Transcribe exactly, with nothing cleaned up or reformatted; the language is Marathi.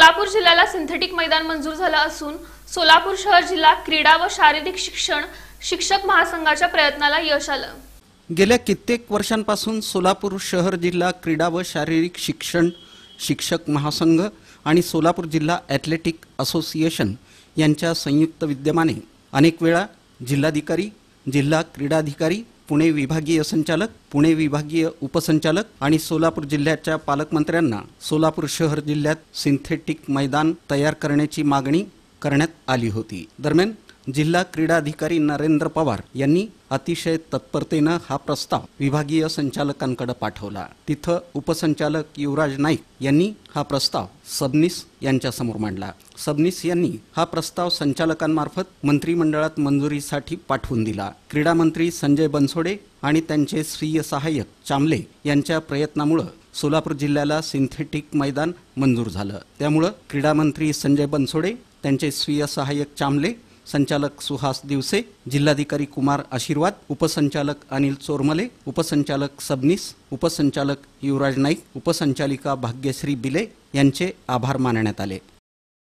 सोलापूर जिल्ह्याला सिंथेटिक मैदान मंजूर झालं असून सोलापूर शहर जिल्हा क्रीडा व शारीरिक शिक्षण शिक्षक महासंघाच्या प्रयत्नाला यश आलं। गेल्या कित्येक वर्षांपासून सोलापूर शहर जिल्हा क्रीडा व शारीरिक शिक्षण शिक्षक महासंघ आणि सोलापूर जिल्हा ॲथलेटिक असोसिएशन यांच्या संयुक्त विद्यमाने अनेक वेळा जिल्हाधिकारी, जिल्हा क्रीडाधिकारी, पुणे विभागीय संचालक, पुणे विभागीय उपसंचालक आणि सोलापूर जिल्ह्याच्या पालकमंत्र्यांना सोलापूर शहर जिल्ह्यात सिंथेटिक मैदान तयार करण्याची मागणी करण्यात आली होती। दरम्यान जिल्हा क्रीडाधिकारी नरेंद्र पवार यांनी अतिशय तत्परतेने हा प्रस्ताव विभागीय संचालकांकडे पाठवला। तिथं उपसंचालक युवराज नाईक यांनी हा प्रस्ताव सबनीस यांच्या समोर मांडला। सबनीस यांनी हा प्रस्ताव संचालकांमार्फत मंत्रिमंडळात मंजुरीसाठी पाठवून दिला। क्रीडा मंत्री संजय बनसोडे आणि त्यांचे स्वीय सहाय्यक चामले यांच्या प्रयत्नामुळे सोलापूर जिल्ह्याला सिंथेटिक मैदान मंजूर झालं। त्यामुळे क्रीडा मंत्री संजय बनसोडे, त्यांचे स्वीय सहाय्यक चामले, संचालक सुहास दिवसे, जिल्हाधिकारी कुमार आशीर्वाद, उपसंचालक अनिल चोरमले, उपसंचालक सबनीस, उपसंचालक युवराज नाईक, उपसंचालिका भाग्यश्री बिले यांचे आभार मानण्यात आले।